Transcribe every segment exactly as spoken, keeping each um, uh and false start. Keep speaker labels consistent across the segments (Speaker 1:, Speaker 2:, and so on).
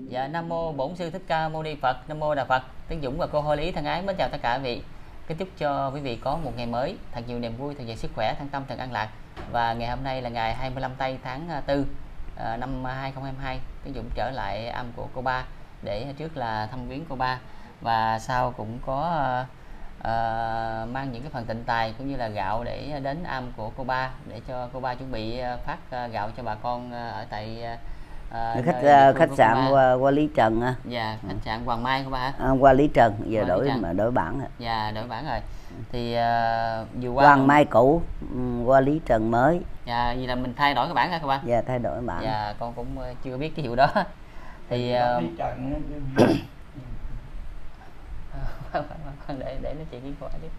Speaker 1: Dạ, Nam mô Bổn Sư Thích Ca Mâu Ni Phật. Nam mô Đà Phật. Tiến Dũng và cô Hoa Lý thân ái mến chào tất cả quý vị. Kính chúc cho quý vị có một ngày mới thật nhiều niềm vui, thật nhiều sức khỏe, thân tâm, thật an lạc. Và ngày hôm nay là ngày hai mươi lăm tây tháng tư năm hai không hai hai. Tiến Dũng trở lại âm của cô Ba để trước là thăm viếng cô Ba, và sau cũng có uh, mang những cái phần tịnh tài cũng như là gạo để đến âm của cô Ba để cho cô Ba chuẩn bị phát gạo cho bà con ở tại
Speaker 2: Uh, khách khách sạn qua, qua Lý Trần á.
Speaker 1: Dạ, khách sạn Hoàng Mai của ba.
Speaker 2: À, qua Lý Trần giờ đổi Trần. Mà đổi bản.
Speaker 1: Dạ, đổi bản rồi. Thì uh, vừa qua
Speaker 2: Hoàng Mai cũ qua Lý Trần mới.
Speaker 1: Dạ, vì là mình thay đổi cái bản hả các bạn?
Speaker 2: Dạ, thay đổi bản.
Speaker 1: Dạ, con cũng chưa biết cái hiệu đó. Thì uh,
Speaker 3: Lý Trần
Speaker 1: để để nói chuyện với cô chứ.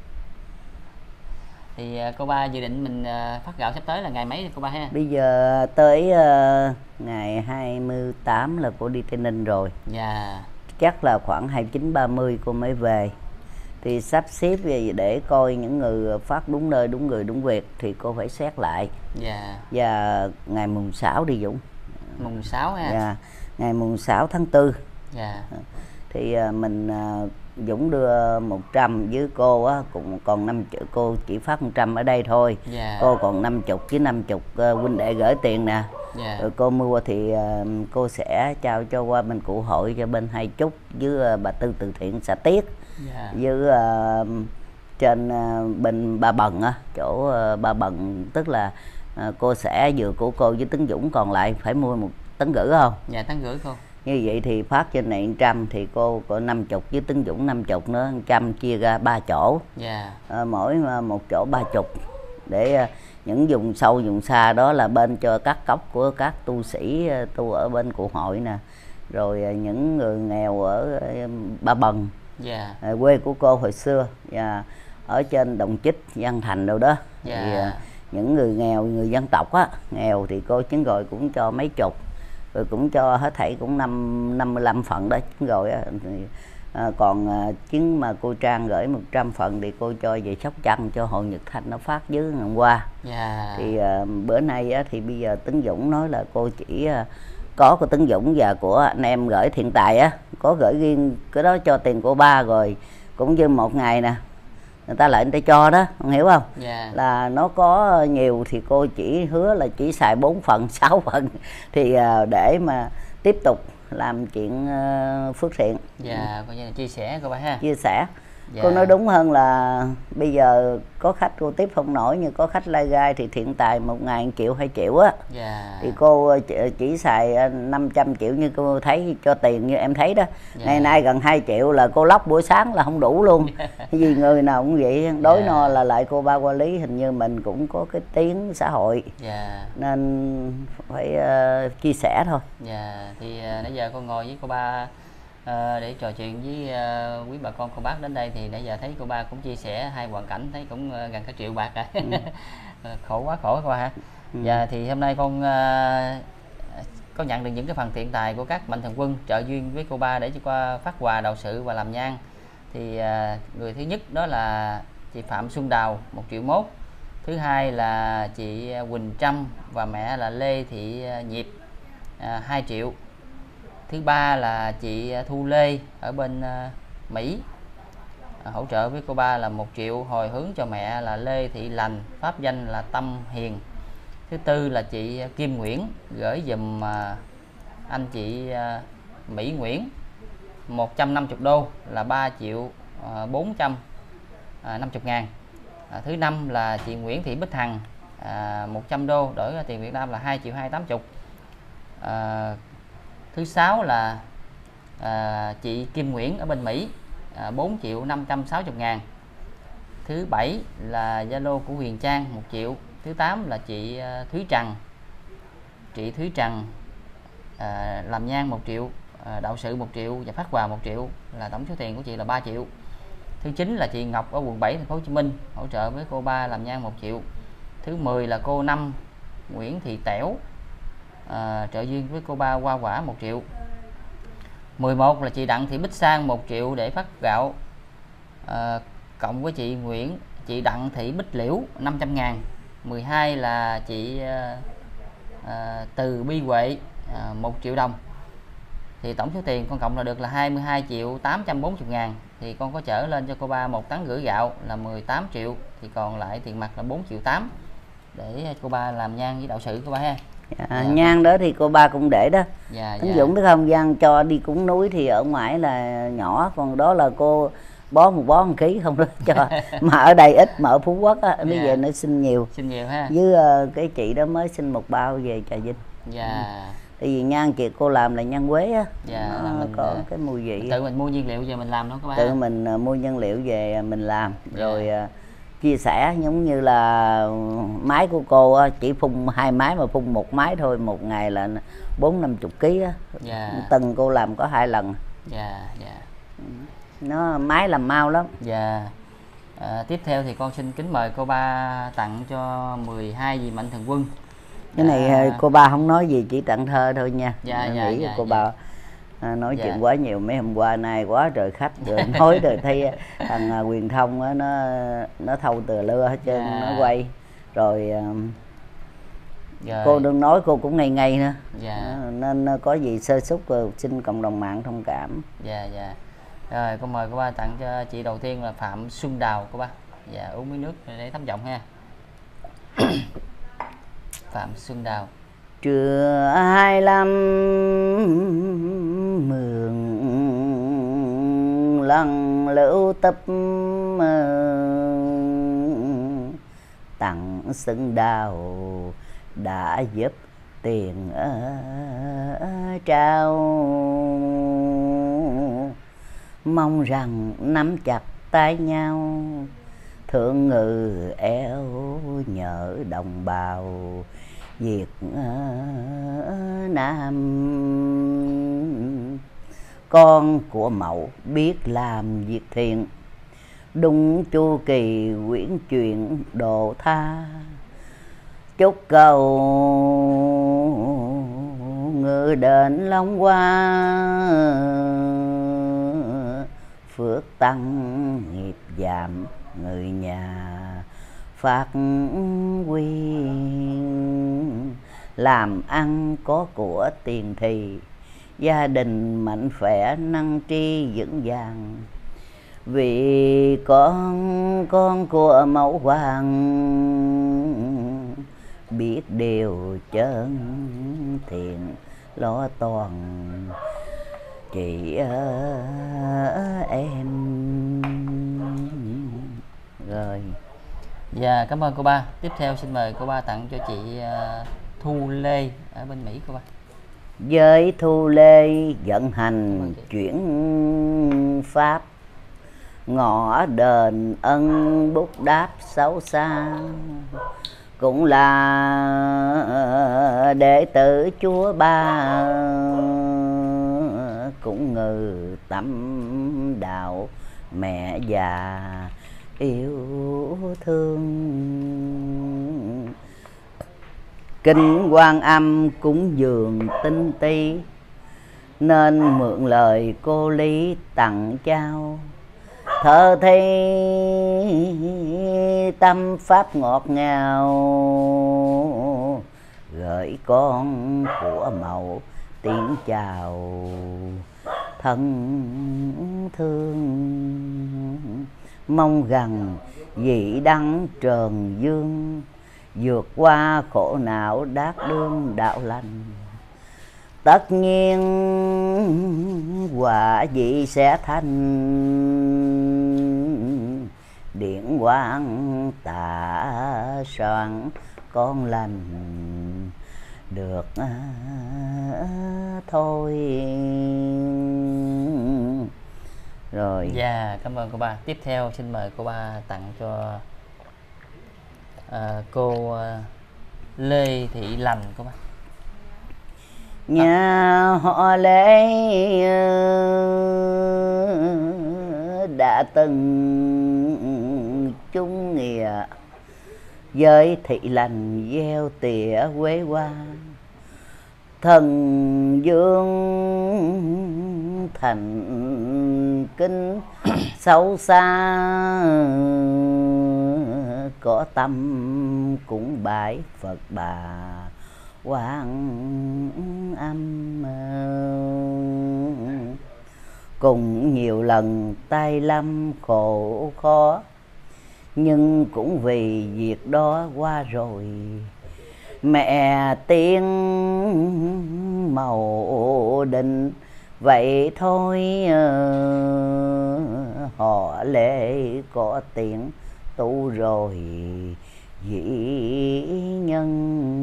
Speaker 1: Thì uh, cô Ba dự định mình uh, phát gạo sắp tới là ngày mấy cô Ba ha?
Speaker 2: Bây giờ tới uh, ngày hai mươi tám là cô đi Tây Ninh rồi.
Speaker 1: Dạ.
Speaker 2: Chắc là khoảng hai mươi chín ba mươi cô mới về. Thì sắp xếp về để coi những người phát đúng nơi, đúng người, đúng việc thì cô phải xét lại.
Speaker 1: Dạ.
Speaker 2: Và ngày mùng sáu đi Dũng.
Speaker 1: Mùng sáu ha.
Speaker 2: Dạ. Ngày mùng sáu tháng tư.
Speaker 1: Dạ.
Speaker 2: Thì uh, mình uh, Dũng đưa một trăm với cô á, cũng còn năm mươi, cô chỉ phát một trăm ở đây thôi.
Speaker 1: Yeah.
Speaker 2: Cô còn năm mươi với năm mươi uh, huynh đệ gửi tiền nè.
Speaker 1: Yeah.
Speaker 2: Rồi cô mua thì uh, cô sẽ trao cho qua bên cụ hội, cho bên Hai Chúc với uh, bà Tư từ thiện xã Tiết.
Speaker 1: Yeah.
Speaker 2: Với uh, trên uh, bên Ba Bần á, chỗ uh, Ba Bần, tức là uh, cô sẽ vừa của cô với Tấn Dũng, còn lại phải mua một tấn rưỡi không?
Speaker 1: Dạ, tấn rưỡi cô.
Speaker 2: Như vậy thì phát trên này một trăm thì cô có năm mươi với Tấn Dũng năm mươi nữa, một trăm chia ra ba chỗ.
Speaker 1: Yeah.
Speaker 2: À, mỗi một chỗ ba mươi để à, những vùng sâu vùng xa đó là bên cho các cốc của các tu sĩ tu ở bên cụ hội nè, rồi à, những người nghèo ở à, Ba Bần. Yeah. À, quê của cô hồi xưa và ở trên Đồng Chích, Văn Thành đâu đó. Yeah. Thì à, những người nghèo, người dân tộc á, nghèo thì cô chứng rồi cũng cho mấy chục, rồi cũng cho hết thảy cũng năm năm mươi lăm phần đó rồi á. À, còn à, chứng mà cô Trang gửi một trăm phần thì cô cho về Sóc Trăng cho hội Nhật Thanh nó phát dưới ngày hôm qua. Yeah. Thì à, bữa nay á, thì bây giờ Tấn Dũng nói là cô chỉ à, có của Tấn Dũng và của anh em gửi Thiện Tài á, có gửi riêng cái đó cho tiền cô Ba rồi, cũng như một ngày nè người ta lại người ta cho đó, không hiểu không? Yeah. Là nó có nhiều thì cô chỉ hứa là chỉ xài bốn phần, sáu phần thì uh, để mà tiếp tục làm chuyện uh, phước thiện.
Speaker 1: Dạ, coi như là chia sẻ cô Ba ha.
Speaker 2: Chia sẻ. Dạ. Cô nói đúng hơn là bây giờ có khách cô tiếp không nổi, nhưng có khách lai gai thì Thiện Tài một ngày một triệu, hai triệu á. Dạ. Thì cô chỉ, chỉ xài năm trăm triệu như cô thấy cho tiền như em thấy đó. Dạ. Ngày nay gần hai triệu là cô lóc buổi sáng là không đủ luôn. Vì người nào cũng vậy, đối. Dạ. No là lại cô Ba Qua Lý hình như mình cũng có cái tiếng xã hội. Dạ. Nên phải uh, chia sẻ thôi.
Speaker 1: Dạ, thì uh, nãy giờ con ngồi với cô Ba À, để trò chuyện với uh, quý bà con cô bác đến đây thì nãy giờ thấy cô Ba cũng chia sẻ hai hoàn cảnh, thấy cũng uh, gần cả triệu bạc rồi. Ừ. Khổ quá khổ quá ha. Ừ. Và thì hôm nay con uh, có nhận được những cái phần thiện tài của các mạnh thường quân trợ duyên với cô Ba để cho qua phát quà đạo sự và làm nhang. Thì uh, người thứ nhất đó là chị Phạm Xuân Đào một triệu mốt, thứ hai là chị Quỳnh Trâm và mẹ là Lê Thị Nhịp uh, hai triệu, thứ ba là chị Thu Lê ở bên uh, Mỹ à, hỗ trợ với cô Ba là một triệu, hồi hướng cho mẹ là Lê Thị Lành, pháp danh là Tâm Hiền, thứ tư là chị Kim Nguyễn gửi dùm uh, anh chị uh, Mỹ Nguyễn một trăm năm mươi đô là ba triệu bốn trăm năm mươi ngàn, à, thứ năm là chị Nguyễn Thị Bích Hằng à, một trăm đô đổi ra tiền Việt Nam là hai triệu hai trăm tám mươi. à, Thứ sáu là à, chị Kim Nguyễn ở bên Mỹ à, bốn triệu năm trăm sáu mươi ngàn. Thứ bảy là Zalo của Huyền Trang một triệu. Thứ tám là chị à, Thúy Trần. Chị Thúy Trần à, làm nhang một triệu, à, đạo sự một triệu và phát quà một triệu, là tổng số tiền của chị là ba triệu. Thứ chín là chị Ngọc ở quận bảy thành phố Hồ Chí Minh hỗ trợ với cô Ba làm nhang một triệu. Thứ mười là cô Năm Nguyễn Thị Tẻo À, trợ duyên với cô Ba hoa quả một triệu. mười một là chị Đặng Thị Bích Sang một triệu để phát gạo à, cộng với chị Nguyễn chị Đặng Thị Bích Liễu năm trăm ngàn. mười hai là chị à, à, Từ Bi Huệ à, một triệu đồng. thì tổng số tiền con cộng là được là hai mươi hai triệu tám trăm bốn mươi ngàn. Thì con có chở lên cho cô ba một tấn rưỡi gạo là mười tám triệu, thì còn lại tiền mặt là bốn triệu tám để cô ba làm nhang với đạo sự cô ba ha.
Speaker 2: Dạ, dạ. Nhang đó thì cô ba cũng để đó.
Speaker 1: Dạ,
Speaker 2: Tấn
Speaker 1: dạ.
Speaker 2: Dũng cái không gian cho đi cúng núi thì ở ngoài là nhỏ, còn đó là cô bó một bó một ký không đó cho. Mà ở đây ít, mà ở Phú Quốc á, bây
Speaker 1: Dạ.
Speaker 2: giờ nó xin nhiều.
Speaker 1: Xin nhiều ha.
Speaker 2: Với uh, cái chị đó mới xin một bao về Trà Vinh.
Speaker 1: Dạ.
Speaker 2: Tại vì nhang chị cô làm là nhang quế á,
Speaker 1: dạ,
Speaker 2: nó
Speaker 1: mình
Speaker 2: có cái mùi vị.
Speaker 1: Tự mình mua nguyên liệu về mình làm đó các bạn.
Speaker 2: Tự mình uh, mua nguyên liệu về mình làm,
Speaker 1: dạ.
Speaker 2: rồi uh, chia sẻ. Giống như là máy của cô uh, chỉ phun hai máy mà phun một máy thôi, một ngày là bốn năm chục ký á.
Speaker 1: Dạ.
Speaker 2: Từng cô làm có hai lần.
Speaker 1: Dạ, dạ.
Speaker 2: Nó máy làm mau lắm.
Speaker 1: Dạ. À, tiếp theo thì con xin kính mời cô ba tặng cho mười hai vị mạnh thường quân.
Speaker 2: Cái này à, cô ba không nói gì, chỉ tặng thơ thôi nha.
Speaker 1: Dạ,
Speaker 2: Tôi
Speaker 1: dạ,
Speaker 2: nghĩ
Speaker 1: dạ,
Speaker 2: cô
Speaker 1: dạ.
Speaker 2: ba à, nói
Speaker 1: Dạ.
Speaker 2: chuyện quá nhiều. Mấy hôm qua nay quá trời khách rồi nói rồi thấy thằng à, Quyền Thông á, nó nó thâu từ lưa hết trơn.
Speaker 1: Dạ.
Speaker 2: Nó quay rồi, à,
Speaker 1: Rồi.
Speaker 2: cô đừng nói, cô cũng ngây ngây nữa.
Speaker 1: Dạ.
Speaker 2: À, nên có gì sơ suất rồi xin cộng đồng mạng thông cảm.
Speaker 1: Dạ, dạ. Rồi con mời cô ba tặng cho chị đầu tiên là Phạm Xuân Đào cô ba. Dạ, uống miếng nước để thấm giọng ha. Phạm Xuân Đào.
Speaker 2: Trưa hai lăm mường lăng lưu tập tặng Xuân Đào đã giúp tiền trao, mong rằng nắm chặt tay nhau thương ngự eo nhớ đồng bào Việt Nam. Con của Mậu biết làm việc thiện, đúng chu kỳ quyển chuyện độ tha, chúc cầu ngự đến Long Hoa phước tăng nghiệp giảm, người nhà phát huy, làm ăn có của tiền thì gia đình mạnh khỏe năng tri vững vàng. Vì con con của Mẫu Hoàng biết điều chân thiện, lo toàn chị em. Rồi.
Speaker 1: Dạ, cảm ơn cô ba. Tiếp theo xin mời cô ba tặng cho chị uh, Thu Lê ở bên Mỹ cô ba.
Speaker 2: Với Thu Lê vận hành chuyển pháp, ngõ đền ân bút đáp xấu xa, cũng là đệ tử Chúa Ba, cũng ngừ tâm đạo mẹ già yêu thương. Kinh Quan Âm cúng dường tinh tí, nên mượn lời cô Lý tặng trao, thơ thi tâm pháp ngọt ngào, gửi con của Mậu tiếng chào thân thương. Mong rằng vị đăng trần dương, vượt qua khổ não đắc đương đạo lành. Tất nhiên quả vị sẽ thành, điển quang tạ soạn con lành được thôi. Rồi.
Speaker 1: Dạ, cảm ơn cô ba. Tiếp theo xin mời cô ba tặng cho uh, cô uh, Lê Thị Lành cô ba.
Speaker 2: Nhà họ Lê đã từng chung nghĩa, với Thị Lành gieo tỉa quế hoa, thần dương thành kinh sâu xa, có tâm cũng bái Phật bà Quan Âm. cùng nhiều lần tay lâm khổ khó, nhưng cũng vì việc đó qua rồi. Mẹ tiên màu định vậy thôi, họ lễ có tiếng tu rồi dĩ nhân.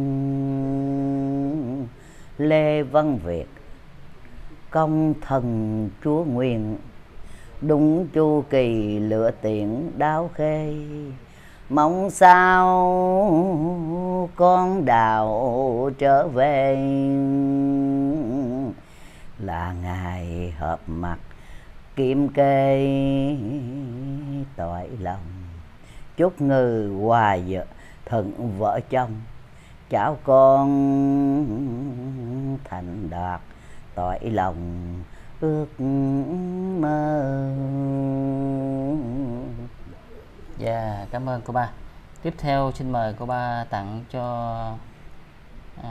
Speaker 2: Lê Văn Việt công thần chúa nguyện, đúng chu kỳ lựa tiện đáo khê. Mong sao con đạo trở về, là ngày hợp mặt kim kê tội lòng. Chúc ngư hòa vợ thuận vợ chồng, cháu con thành đạt tội lòng ước mơ.
Speaker 1: Dạ, cảm ơn cô ba. Tiếp theo xin mời cô ba tặng cho à,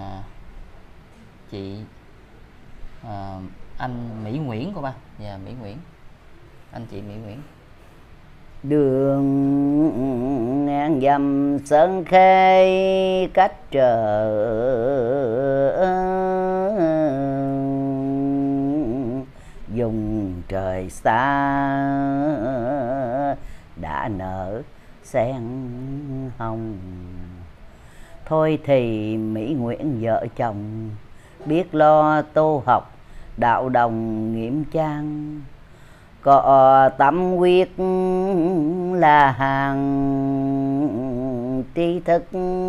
Speaker 1: chị à, anh Mỹ Nguyễn cô ba. Dạ, Mỹ Nguyễn, anh chị Mỹ Nguyễn.
Speaker 2: Đường ngang dầm sơn khê cách trở, dùng trời xa đã nở sen hồng. Thôi thì Mỹ Nguyễn vợ chồng, biết lo tu học đạo đồng nghiêm trang. Có tâm quyết là hàng tri thức,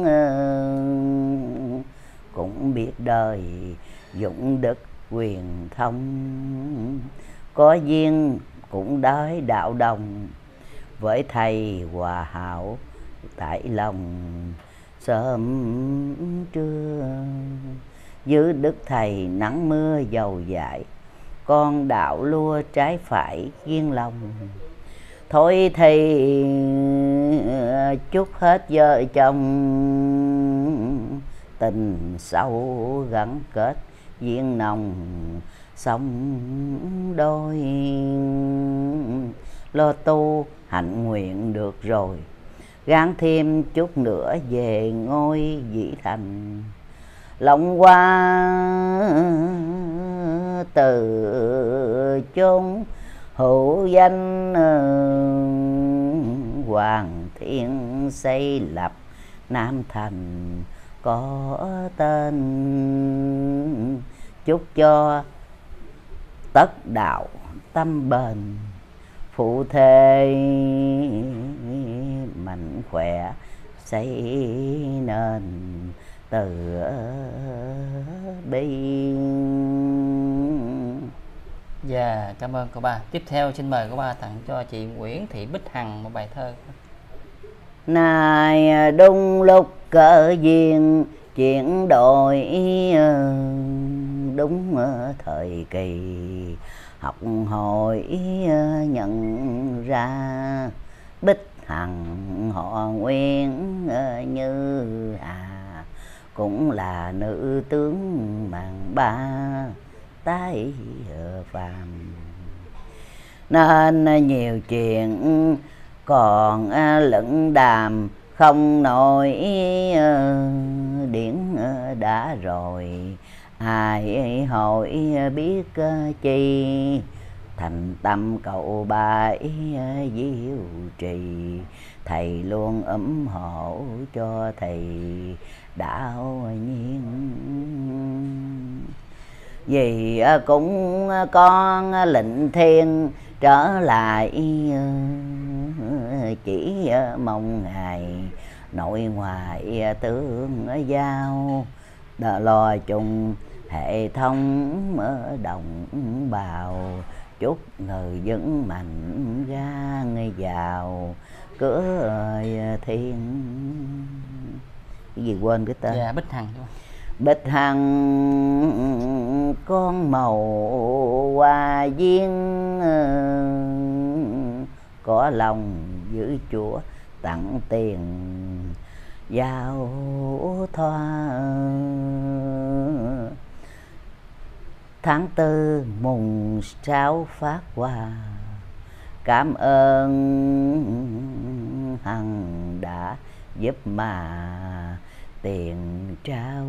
Speaker 2: cũng biết đời dũng đức quyền thông. Có duyên cũng đói đạo đồng, với thầy hòa hảo tại lòng sớm trưa. Giữ đức thầy nắng mưa dầu dãi, con đạo lua trái phải kiên lòng. Thôi thì chúc hết vợ chồng, tình sâu gắn kết duyên nồng sống đôi. Lo tu hạnh nguyện được rồi, gán thêm chút nữa về ngôi vị thành. Lòng qua từ chốn hữu danh, hoàng thiên xây lập Nam Thành có tên. Chúc cho tất đạo tâm bền, phụ thê mạnh khỏe xây nên từ bi.
Speaker 1: Dạ, cảm ơn cô ba. Tiếp theo xin mời cô ba tặng cho chị Nguyễn Thị Bích Hằng một bài thơ.
Speaker 2: Này đúng lúc cỡ duyên chuyển đổi, đúng thời kỳ học hỏi nhận ra. Bích Hằng họ Nguyễn như Hà, cũng là nữ tướng màn ba tái phàm. Nên nhiều chuyện còn lẫn đàm không nổi, điển đã rồi ai hỏi biết chi. Thành tâm cậu bái diệu trì, thầy luôn ủng hộ cho thầy đạo nhiên. Vì cũng con lệnh thiên trở lại, chỉ mong ngài nội ngoại tương giao. Đã lo chung hệ thống ở đồng bào, chúc người vững mạnh ra người giàu cửa thiên. Cái gì quên cái tên?
Speaker 1: Dạ, Bích Hằng.
Speaker 2: Bích Hằng con màu hoa duyên, có lòng giữ Chúa tặng tiền giao thoa. tháng tư mùng sáu phát quà, cảm ơn Hằng đã giúp mà tiền trao.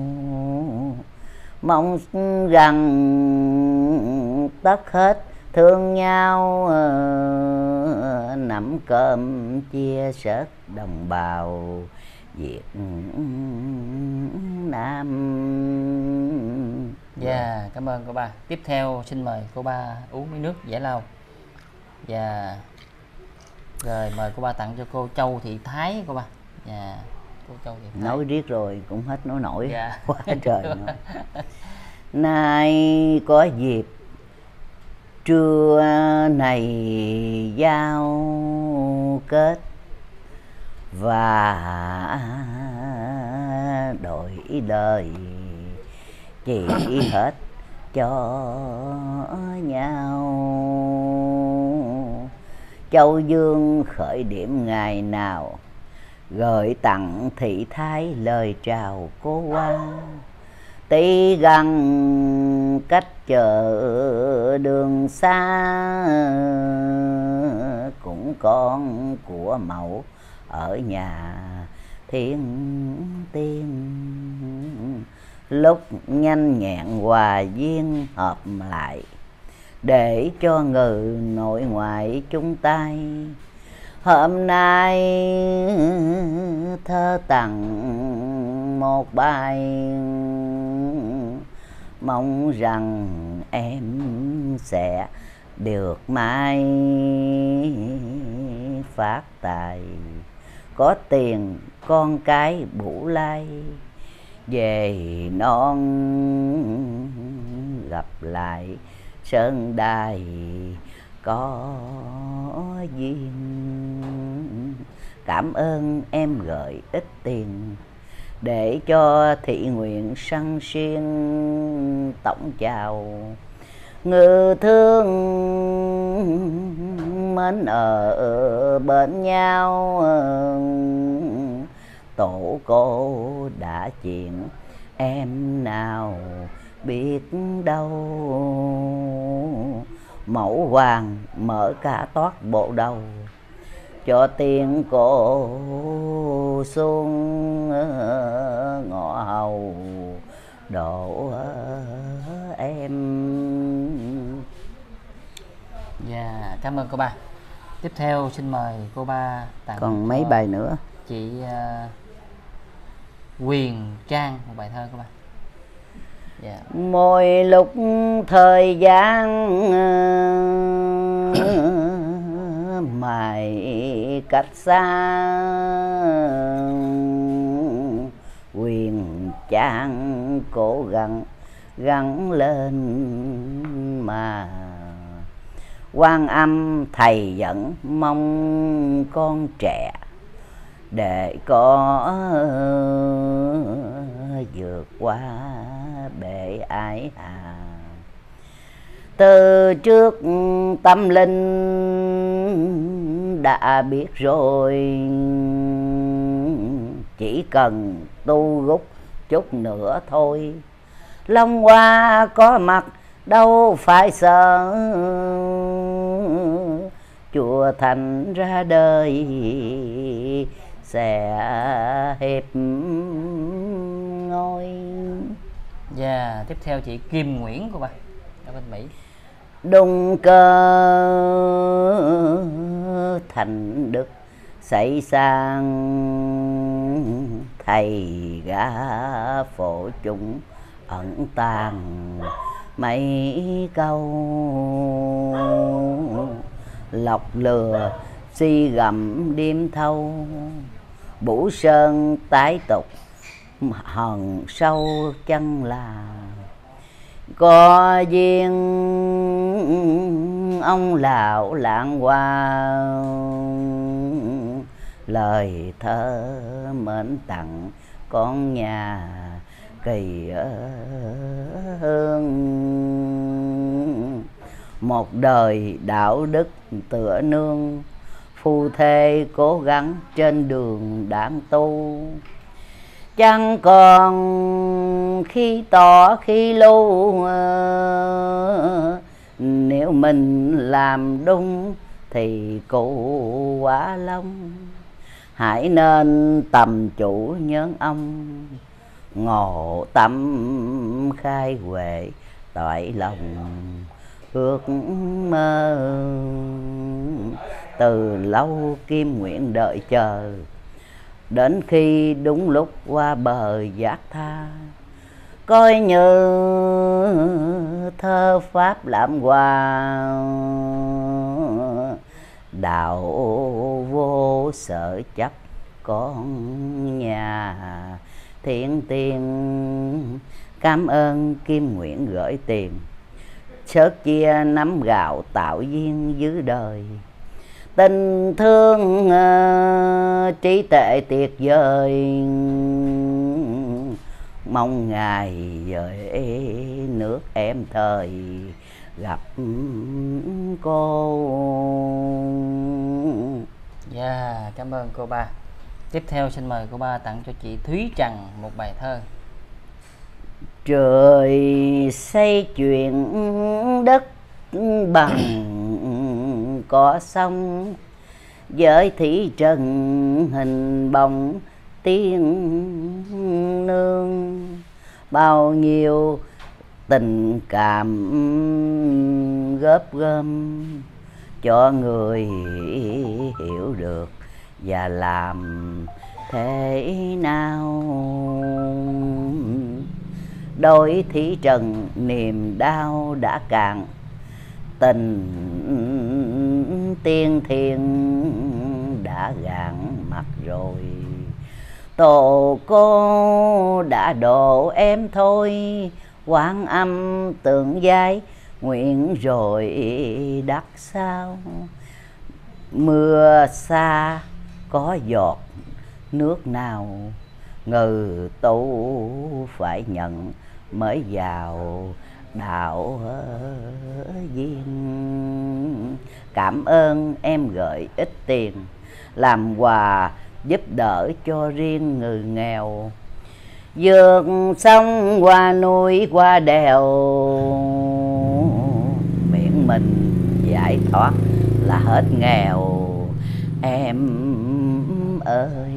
Speaker 2: Mong rằng tất hết thương nhau, nắm cơm chia sớt đồng bào Việt Nam.
Speaker 1: Dạ, yeah, cảm ơn cô ba. Tiếp theo xin mời cô ba uống miếng nước giải lao. Dạ. Yeah. Rồi mời cô ba tặng cho cô Châu Thị Thái cô ba. Dạ. Yeah. Cô Châu Thị Thái.
Speaker 2: Nói riết rồi cũng hết nói nổi.
Speaker 1: Dạ. Yeah.
Speaker 2: Quá trời nói. Nay có dịp trưa này giao kết và đổi đời chỉ hết cho nhau. Châu Dương khởi điểm ngày nào, gửi tặng Thị Thái lời chào cô qua. Tí gần cách chợ đường xa, cũng con của mẫu ở nhà thiên tiên. Lúc nhanh nhẹn hòa duyên hợp lại, để cho người nội ngoại chung tay. Hôm nay thơ tặng một bài, mong rằng em sẽ được mãi phát tài, có tiền con cái bủ lai, về non gặp lại sơn đài có duyên. Cảm ơn em gửi ít tiền, để cho thị nguyện săn xuyên tổng chào. Ngư thương mến ở bên nhau, tổ cô đã chuyện em nào biết đâu. Mẫu hoàng mở cả toát bộ đầu, cho tiền cô xuống ngõ hầu độ em.
Speaker 1: Dạ, yeah, cảm ơn cô ba. Tiếp theo xin mời cô ba tặng
Speaker 2: còn mấy bài nữa.
Speaker 1: Chị uh, Quyền Trang một bài thơ cô ba. Yeah.
Speaker 2: Mỗi lúc thời gian mãi cách xa, Quyền Trang cố gắng gắng lên mà. Quan Âm thầy vẫn mong con trẻ, để có vượt qua bể ái hà. Từ trước tâm linh đã biết rồi, chỉ cần tu gúc chút nữa thôi. Long Hoa có mặt đâu phải sợ, chùa Thành ra đời sẽ hiệp ngôi.
Speaker 1: Dạ, yeah, tiếp theo chị Kim Nguyễn của ba ở bên Mỹ.
Speaker 2: Đung cơ thành đức xảy sang, thầy gã phổ chúng ẩn tàng mấy câu. Lọc lừa si gặm đêm thâu, Bủ Sơn tái tục hận sâu chân là. Có duyên ông lão lạng hoa, lời thơ mến tặng con nhà Kỳ Hương. Một đời đạo đức tựa nương, phu thê cố gắng trên đường đảm tu. chẳng còn khi tỏ khi lưu. ờ, Nếu mình làm đúng thì cụ quả long. Hãy nên tầm chủ nhân ông, ngộ tâm khai huệ toại lòng. Ước mơ từ lâu kim nguyện đợi chờ, đến khi đúng lúc qua bờ giác tha. Coi như thơ pháp làm quà, đạo vô sở chấp con nhà. Thiện tiền cảm ơn kim nguyện gửi tiền, sớt chia nắm gạo tạo duyên dưới đời. Tình thương uh, trí tệ tuyệt vời, mong ngày về nước em thời gặp cô.
Speaker 1: Dạ, yeah, cảm ơn cô ba. Tiếp theo xin mời cô ba tặng cho chị Thúy Trần một bài thơ.
Speaker 2: Trời xây chuyện đất bằng có sông, với thủy trần hình bóng tiên nương. Bao nhiêu tình cảm góp gom cho người hiểu được và làm thế nào. Đôi thủy trần niềm đau đã cạn, tình tiên thiên đã gạn mặt rồi. Tổ cô đã độ em thôi, Quan Âm tượng giai nguyện rồi đắc sao. Mưa xa có giọt nước nào, ngừ tu phải nhận mới vào đạo duyên. Cảm ơn em gửi ít tiền, làm quà giúp đỡ cho riêng người nghèo. Vượt sông qua núi qua đèo, miễn mình giải thoát là hết nghèo em ơi.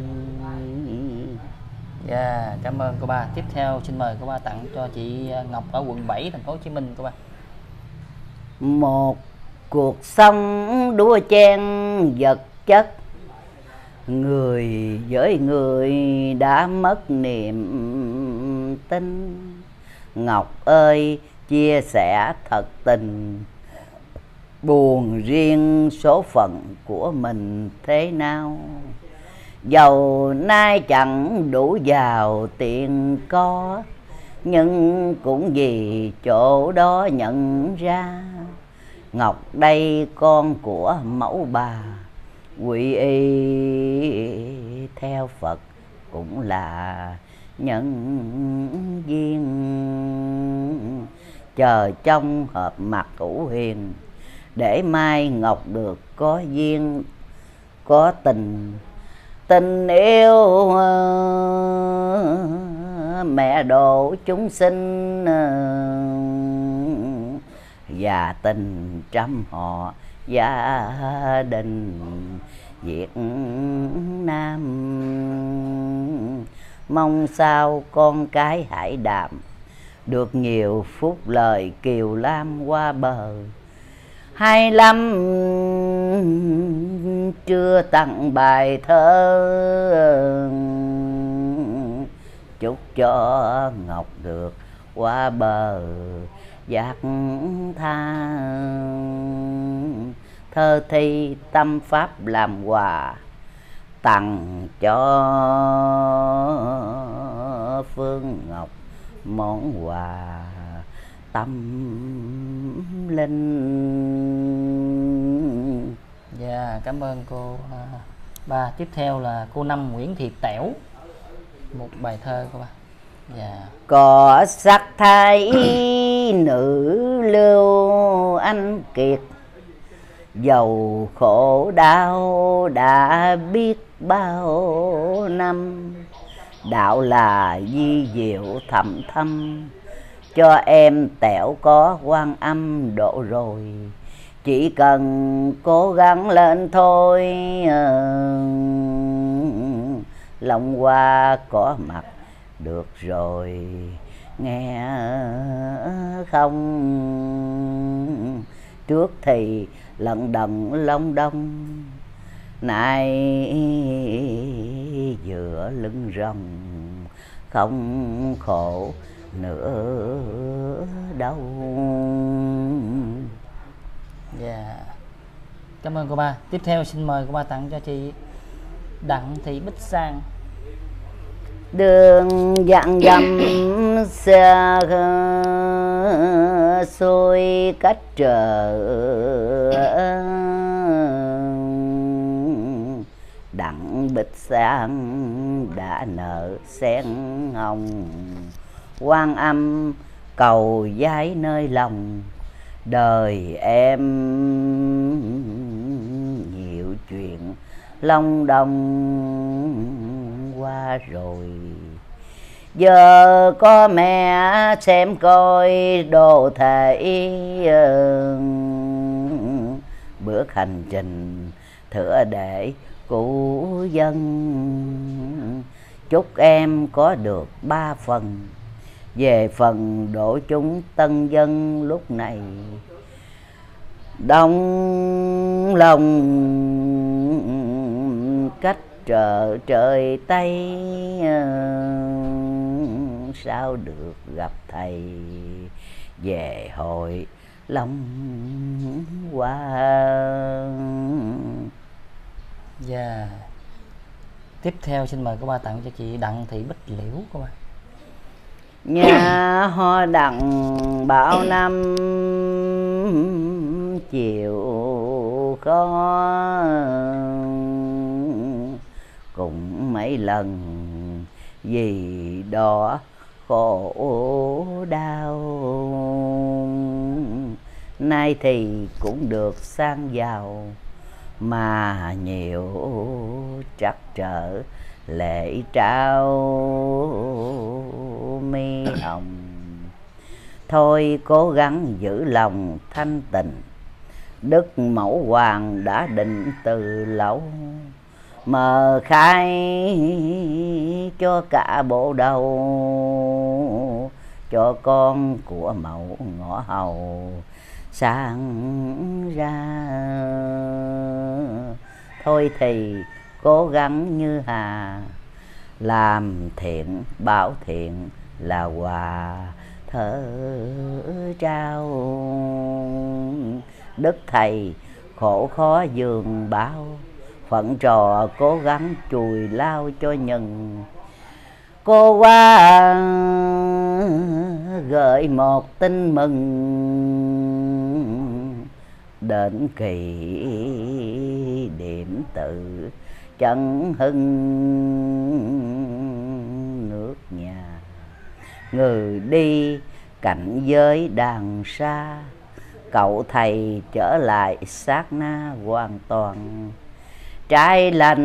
Speaker 1: Dạ, yeah, cảm ơn cô ba. Tiếp theo xin mời cô ba tặng cho chị Ngọc ở quận bảy thành phố Hồ Chí Minh cô ba.
Speaker 2: Một cuộc sống đua chen vật chất, người với người đã mất niềm tin. Ngọc ơi chia sẻ thật tình, buồn riêng số phận của mình thế nào. Dầu nay chẳng đủ giàu tiền có, nhưng cũng vì chỗ đó nhận ra. Ngọc đây con của mẫu bà, quy y theo Phật cũng là nhân duyên. Chờ trong hợp mặt hữu hiền, để mai Ngọc được có duyên có tình. Tình yêu mẹ độ chúng sinh, và tình trăm họ gia đình Việt Nam. Mong sao con cái hải đạm, được nhiều phúc lời kiều lam qua bờ. Hay lắm chưa tặng bài thơ, chúc cho Ngọc được qua bờ giác tha. Thơ thi tâm pháp làm quà, tặng cho Phương Ngọc món quà tâm linh.
Speaker 1: Dạ, yeah, cảm ơn cô ba. Tiếp theo là cô Năm Nguyễn Thị Tẻo, một bài thơ cô ba. Dạ. Yeah.
Speaker 2: Có sắc thái nữ lưu anh kiệt, dầu khổ đau đã biết bao năm. đạo là di diệu thầm thâm, cho em tẻo có Quan Âm độ rồi. Chỉ cần cố gắng lên thôi, lòng hoa có mặt được rồi, nghe không? Trước thì lận đận long đong, nay giữa lưng rồng, không khổ nữa đâu.
Speaker 1: Dạ. Cảm ơn cô ba. Tiếp theo xin mời cô ba tặng cho chị Đặng Thị Bích Sang.
Speaker 2: Đường dặn dầm xa xôi cách trở, Đặng Bích Sang đã nở sen hồng. Quan Âm cầu giái nơi lòng, đời em nhiều chuyện long đong qua rồi. Giờ có mẹ xem coi đồ thể, bước hành trình thửa để cứu dân. Chúc em có được ba phần, về phần độ chúng tân dân lúc này. Đông lòng cách trở trời Tây, sao được gặp thầy về hội Long Hoa.
Speaker 1: Dạ. Tiếp theo xin mời cô ba tặng cho chị Đặng Thị Bích Liễu cô ba.
Speaker 2: Nhà hoa đặng bao năm chịu khó, cũng mấy lần vì đó khổ đau. Nay thì cũng được sang giàu, mà nhiều trắc trở lệ trao mi hồng. Thôi cố gắng giữ lòng thanh tịnh, Đức Mẫu Hoàng đã định từ lâu, mờ khai cho cả bộ đầu, cho con của mẫu ngõ hầu sáng ra. Thôi thì cố gắng như hà, làm thiện bảo thiện là quà thơ trao. Đức thầy khổ khó dường bao, phận trò cố gắng chùi lao cho nhân. Cô qua gửi một tin mừng, đến kỳ điểm tự chân hưng nước nhà. Người đi cảnh giới đàng xa, cậu thầy trở lại sát na hoàn toàn. Trái lành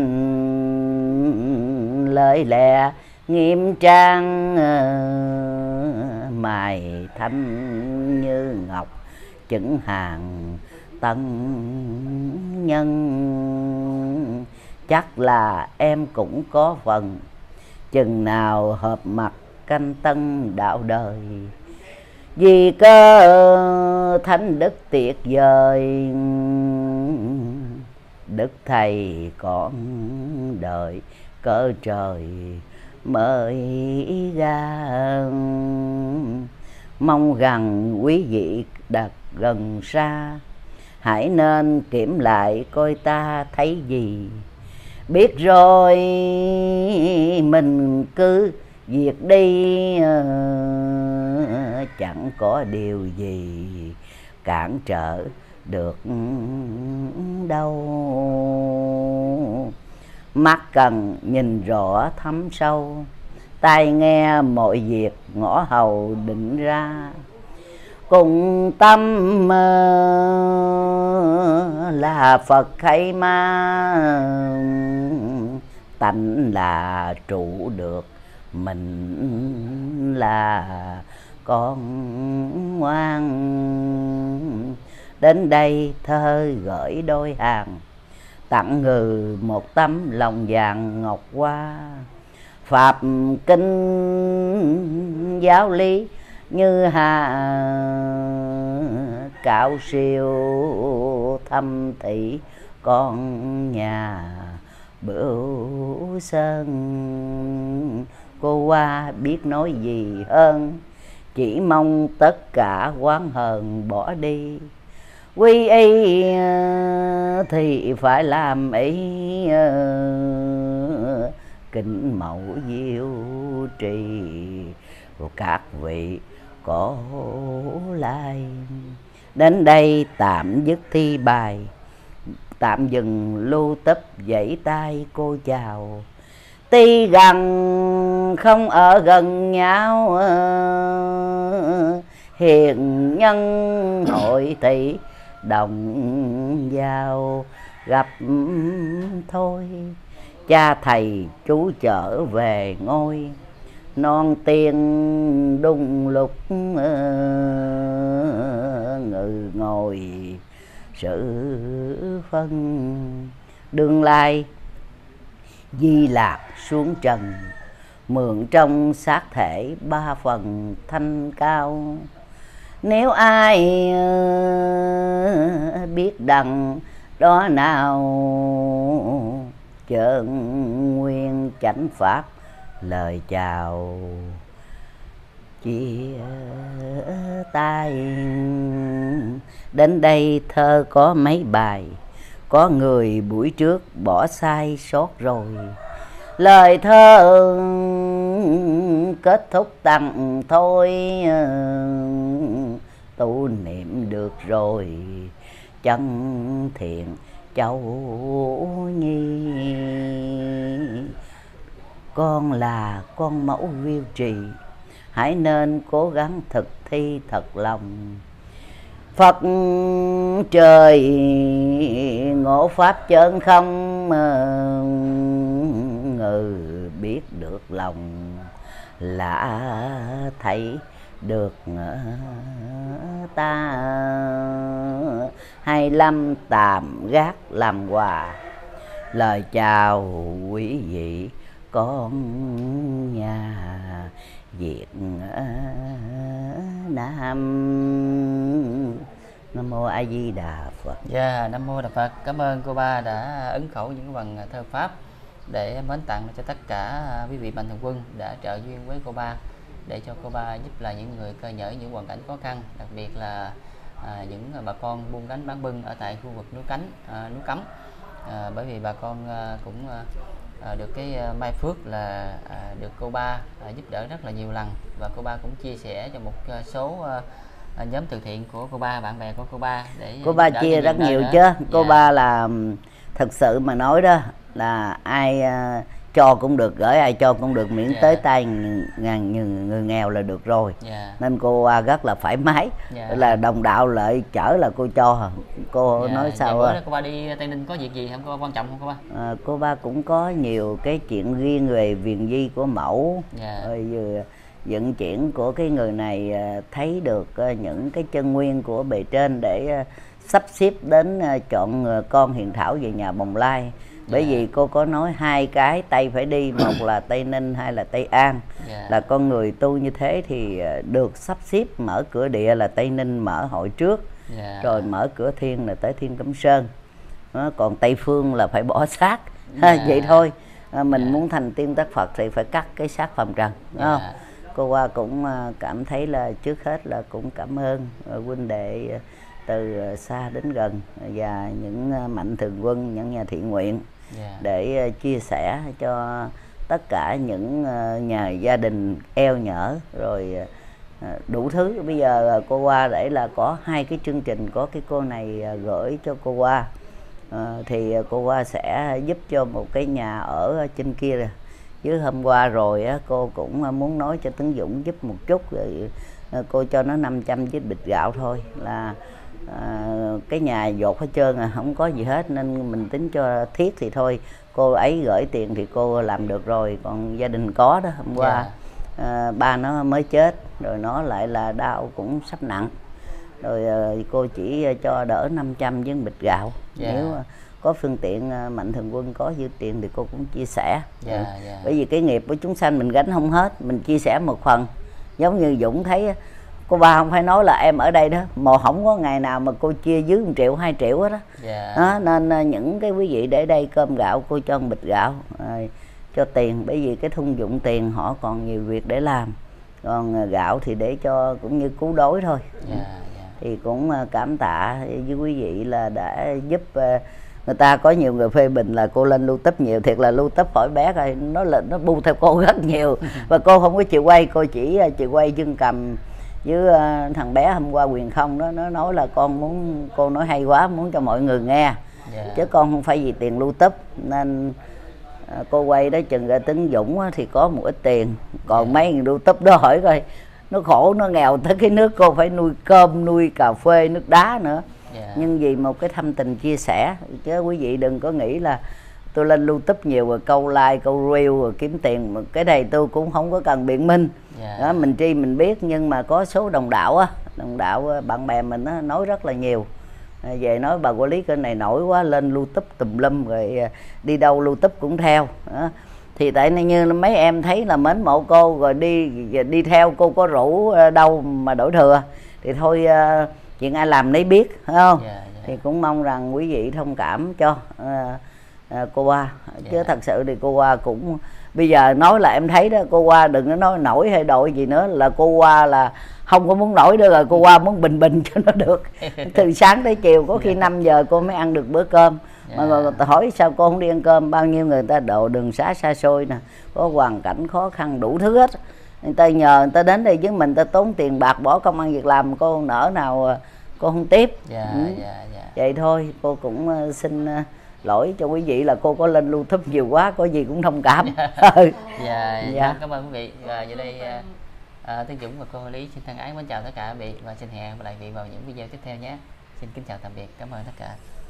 Speaker 2: lời lẽ nghiêm trang, mài thanh như ngọc chứng hàng tân nhân. Chắc là em cũng có phần, chừng nào hợp mặt canh tân đạo đời. Vì cơ thánh đức tuyệt vời, đức thầy còn đợi cỡ trời mới ra. Mong rằng quý vị đặt gần xa, hãy nên kiểm lại coi ta thấy gì. Biết rồi mình cứ việc đi, chẳng có điều gì cản trở được đâu. Mắt cần nhìn rõ thấm sâu, tai nghe mọi việc ngõ hầu định ra. Cùng tâm là Phật hay ma, tánh là trụ được mình là con ngoan. Đến đây thơ gửi đôi hàng, tặng người một tấm lòng vàng ngọc hoa. Pháp kinh giáo lý như hà cao siêu thâm thị con nhà Bửu Sơn. Cô Hoa biết nói gì hơn, chỉ mong tất cả oán hờn bỏ đi. Quy y thì phải làm ý, kính mẫu diệu trì của các vị cổ lai. Đến đây tạm dứt thi bài, tạm dừng lưu tấp vẫy tay cô chào. Tuy gần không ở gần nhau, hiền nhân hội thị đồng giao gặp thôi. Cha thầy chú trở về ngôi, non tiên đung lục ngự ngồi sự phân. Đương lai Di Lạc xuống trần, mượn trong xác thể ba phần thanh cao. Nếu ai biết đằng đó nào, chơn nguyên chánh pháp lời chào chia tay. Đến đây thơ có mấy bài, có người buổi trước bỏ sai sót rồi. Lời thơ kết thúc tặng thôi, tu niệm được rồi chân thiện Châu Nhi. Con là con mẫu Viu Trì, hãy nên cố gắng thực thi thật lòng. Phật trời ngộ pháp chân không, ngừ biết được lòng lạ thấy được ta. Hai lâm tạm gác làm quà, lời chào quý vị con nhà Việt Nam. Nam mô A Di Đà Phật.
Speaker 1: Dạ, yeah, Nam mô Đà Phật. Cảm ơn cô Ba đã ấn khẩu những phần thơ pháp để mến tặng cho tất cả quý vị mạnh thường quân đã trợ duyên với cô Ba, để cho cô Ba giúp là những người cơ nhở, những hoàn cảnh khó khăn, đặc biệt là à, những bà con buôn gánh bán bưng ở tại khu vực núi Cánh, à, núi Cấm. À, bởi vì bà con à, cũng à, được cái à, may phước là à, được cô Ba à, giúp đỡ rất là nhiều lần, và cô Ba cũng chia sẻ cho một à, số à, À, nhóm từ thiện của cô Ba, bạn bè của cô Ba để
Speaker 2: cô Ba chia rất nhiều nữa chứ. Cô dạ. Ba là thật sự mà nói đó là ai uh, cho cũng được, gửi ai cho cũng được, miễn dạ. tới tay ngàn người, người nghèo là được rồi. Dạ. Nên cô Ba rất là thoải mái. Dạ. Là đồng đạo lợi chở là cô cho. Cô dạ. nói sao
Speaker 1: bữa cô Ba đi Tây Ninh có việc gì không cô Ba, quan trọng không cô Ba?
Speaker 2: À, cô Ba cũng có nhiều cái chuyện riêng về viền di của mẫu. Dạ. Rồi vừa vận chuyển của cái người này thấy được những cái chân nguyên của bề trên để sắp xếp đến chọn con Hiền Thảo về nhà Bồng Lai. Bởi yeah. vì cô có nói hai cái Tây phải đi, một là Tây Ninh, hai là Tây An. Yeah. Là con người tu như thế thì được sắp xếp mở cửa địa là Tây Ninh mở hội trước, yeah. rồi mở cửa thiên là tới Thiên Cẩm Sơn. Đó, còn Tây Phương là phải bỏ xác. Yeah. Vậy thôi. À, mình yeah. muốn thành tiên tác Phật thì phải cắt cái xác phàm trần, đúng yeah. không? Cô Hoa cũng cảm thấy là trước hết là cũng cảm ơn huynh đệ từ xa đến gần và những mạnh thường quân, những nhà thiện nguyện yeah. để chia sẻ cho tất cả những nhà gia đình eo nhở rồi đủ thứ. Bây giờ cô Hoa để là có hai cái chương trình, có cái cô này gửi cho cô Hoa à, thì cô Hoa sẽ giúp cho một cái nhà ở trên kia rồi. Chứ hôm qua rồi á, cô cũng muốn nói cho Tấn Dũng giúp một chút, rồi cô cho nó năm trăm chiếc bịch gạo thôi, là à, cái nhà dột hết trơn à, không có gì hết, nên mình tính cho thiết thì thôi. cô ấy gửi tiền thì cô làm được rồi, còn gia đình có đó, hôm qua
Speaker 1: Yeah.
Speaker 2: à, ba nó mới chết rồi, nó lại là đau cũng sắp nặng rồi, à, cô chỉ cho đỡ năm trăm với bịch gạo.
Speaker 1: Yeah.
Speaker 2: Nếu có phương tiện à, Mạnh Thường Quân có dư tiền thì cô cũng chia sẻ.
Speaker 1: Yeah, yeah.
Speaker 2: Bởi vì cái nghiệp của chúng sanh mình gánh không hết, mình chia sẻ một phần. Giống như Dũng thấy cô ba không phải nói là em ở đây đó, mà không có ngày nào mà cô chia dưới một triệu hai triệu hết đó.
Speaker 1: Yeah.
Speaker 2: Đó, nên những cái quý vị để đây cơm gạo cô cho một bịch gạo, à, cho tiền, bởi vì cái thung dụng tiền họ còn nhiều việc để làm, còn gạo thì để cho cũng như cứu đói thôi.
Speaker 1: Yeah, yeah.
Speaker 2: Thì cũng cảm tạ với quý vị là đã giúp. Người ta có nhiều người phê bình là cô lên lưu tấp nhiều, thiệt là lưu tấp hỏi bé rồi, nó là nó bu theo cô rất nhiều. Và cô không có chịu quay, cô chỉ chịu quay Dương Cầm với thằng bé hôm qua Quyền Không đó, nó nói là con muốn, cô nói hay quá, muốn cho mọi người nghe. Yeah. Chứ con không phải vì tiền lưu tấp nên cô quay đó. Chừng ra tính Dũng thì có một ít tiền, còn yeah. mấy người lưu tấp đó hỏi coi nó khổ, nó nghèo tới cái nước cô phải nuôi cơm, nuôi cà phê, nước đá nữa. Yeah. Nhưng vì một cái thâm tình chia sẻ, chứ quý vị đừng có nghĩ là tôi lên YouTube nhiều rồi câu like, câu reel rồi kiếm tiền. Cái này tôi cũng không có cần biện minh. Yeah. Đó, mình tri mình biết, nhưng mà có số đồng đạo á, đồng đạo bạn bè mình á, nói rất là nhiều về nói bà quản lý kênh này nổi quá, lên YouTube tùm lum rồi đi đâu YouTube cũng theo. Đó. Thì tại như mấy em thấy là mến mộ cô rồi đi đi theo cô, có rủ đâu mà đổi thừa thì thôi, chuyện ai làm nấy biết, phải không? Yeah, yeah. Thì cũng mong rằng quý vị thông cảm cho à, à, cô Hoa. Yeah. Chứ thật sự thì cô Hoa cũng bây giờ nói là em thấy đó, cô Hoa đừng có nói nổi hay đội gì nữa, là cô Hoa là không có muốn nổi nữa rồi, cô Hoa muốn bình bình cho nó được. Từ sáng tới chiều có khi yeah. năm giờ cô mới ăn được bữa cơm. Yeah. Mà người ta hỏi sao cô không đi ăn cơm, bao nhiêu người ta độ đường xá xa xôi nè, có hoàn cảnh khó khăn đủ thứ hết, người ta nhờ người ta đến đây với mình, ta tốn tiền bạc bỏ công ăn việc làm, cô nỡ nào cô không tiếp. Yeah, ừ. yeah, yeah. Vậy thôi, cô cũng xin lỗi cho quý vị là cô có lên YouTube nhiều quá, có gì cũng thông cảm.
Speaker 1: Yeah. Yeah, yeah. Cảm ơn quý vị. Và giờ đây à, Tiến Dũng và cô Lý xin thân ái mến chào tất cả quý vị, và xin hẹn gặp lại quý vị vào những video tiếp theo nhé. Xin kính chào tạm biệt, cảm ơn tất cả.